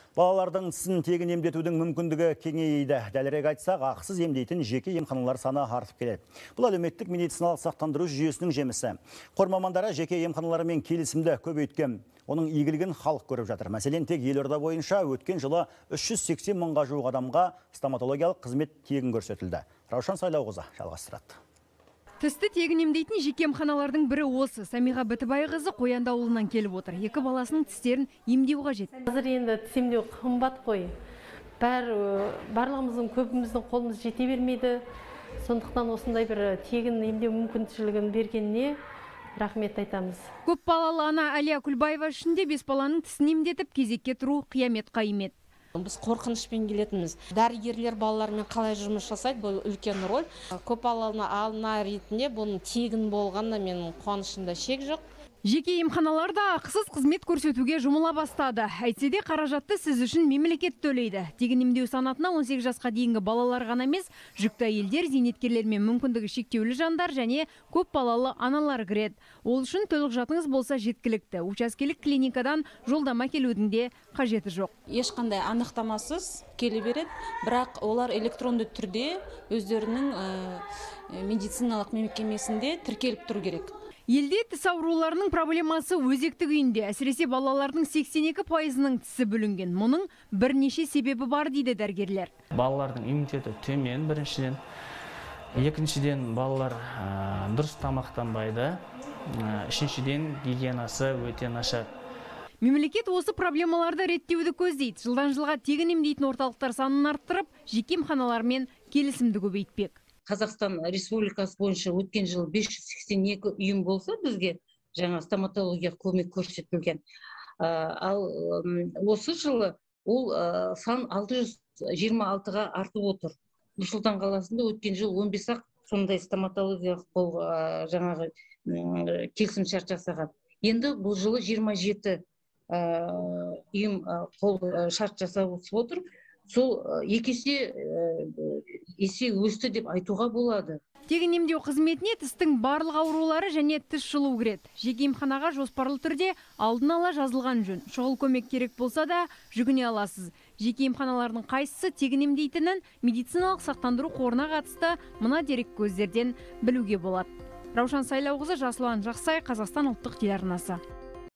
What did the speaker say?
Балалардың тісін тегін емдетудің мүмкіндігі кеңейді. Дәлірек айтсақ, ақысыз емдейтін жеке емханалар саны артып келеді. Бұл әлеуметтік медициналық сақтандыру жүйесінің жемісі. Қор мамандары жеке емханаларымен келісімді көбейткен. Оның игілігін халық көріп жатыр. Мәселен, тек елорда бойынша өткен жылы 380 мыңға жуық адамға стоматологиялық қызмет тегін көрсетілді. Раушан Сайлауқызы жалғастырады. Тісті тегін емдейтін жеке емханалардың бірі осы. Самиға Бітібайқызы Қоянды ауылынан келіп отыр. Екі баласының тістерін емдеу қажет. Қазір енді тіс емдеу қымбат қой. Барлығымыздың көбіміздің қолымыз жете бермейді. Сондықтан осындай бір тегін емдеу мүмкіншілігін бергеніне рахмет айтамыз. Көп балалы ана Әлия Күлбаева ішінде 5 баланың тісін емдетіп, кезекке тұру қиямет қайымет. Біз қорқынышпен келетініміз. Дәрігерлер балалармен қалай жұмыс жасайды, бұл үлкен рөл. Көп балалы ана ретінде бұның тегін болғанда менің қуанышымда шек жоқ. Жеке емханаларда ақысыз қызмет көрсетуге жұмыла бастады. Әйтсе де қаражатты сіз үшін мемлекет төлейді. Тегін емдеу санатына 18 жасқа дейінгі балалар ғана емес, жүкті әйелдер, зейнеткерлер мен мүмкіндігі шектеулі жандар және көп балалы аналар кіреді. Ол үшін төлқұжатыңыз болса жеткілікті. Учаскелік клиникадан жолдама келудің де қажеті жоқ. Ешқандай анықтамасыз келе береді, бірақ олар электронды түрде өздерінің медициналық мекемесінде тіркеліп тұру керек. Елде тіс ауруларының проблемасы өзекті күйінде. Әсіресе балалардың 82%-ның тісі бүлінген. Мұның бірнеше себебі бар дейді дәрігерлер. Балалардың иммунитеті төмен біріншіден. Екіншіден балалар дұрыс тамақтанбайды. Үшіншіден гигиенасы өте нашар. Мемлекет осы проблемаларды реттеуді көздейді. Жылдан жылға тегін емдейтін орталықтар санын арттырып, жеке емханалармен келісімді көбейтпек. Қазақстан Республикасы бойынша өткен жылы 582 ұйым болса, бізге жаңа стоматология көмек көрсетілген. Ал осы жылы ол сан 626-ға артып отыр. Нұр-Сұлтан қаласында өткен жыл 15-ақ сондай стоматологиялық жаңағы келісімшарт жасаған. Енді бұл жылы 27 ұйым шарт жасап отыр. Сол есе өсті деп айтуға болады. Тегін емдеу қызметіне тістің барлық аурулары және тіс жұлу кіреді. Жеке емханаға жоспарлы түрде алдын ала жазылған жөн. Шұғыл көмек керек болса да жүгіне аласыз. Жеке емханалардың қайсысы тегін емдейтінін медициналық сақтандыру қорына қатысты мына дерек көздерден білуге болады. Раушан Сайлауқызы, Жасұлан Жақсай, Қазақстан ұлттық телеарнасы.